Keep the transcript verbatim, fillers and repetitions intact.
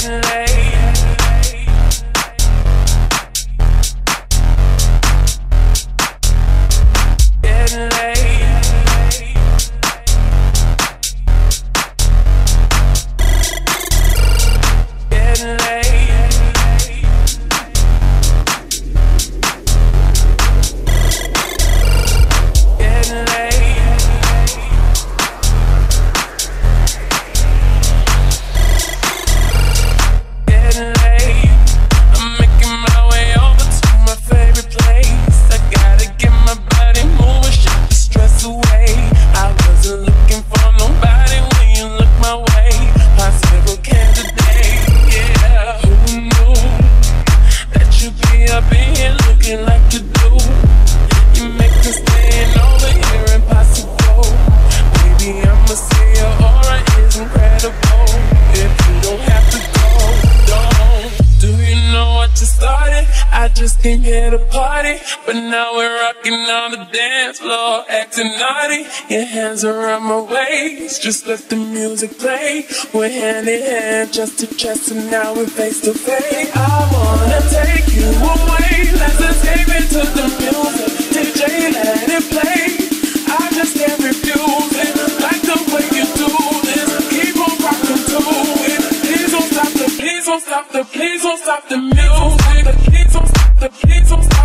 getting late. Getting late. Getting late. Getting late. Getting late. I'm making my way over to my favorite place. I gotta get my body moving, shake the stress away. I wasn't looking for nobody when you look my way. Possible candidate, yeah. Who knew that you'd be up in here looking like you do? You make me staying over here impossible. Baby, I'ma say your aura is incredible. If you don't have to go, don't. Do you know what you started? I just came here to party, but now we're rocking on the dance floor, acting naughty. Your hands around my waist, just let the music play. We're hand in hand, chest to chest, and now we're face to face. I wanna take you away, let's escape into the music. D J, let it play. I just can't refuse it. Like the way you do this, keep on rocking to it. Please don't stop the, please don't stop the, please don't stop the music. Please don't stop the, please don't stop the.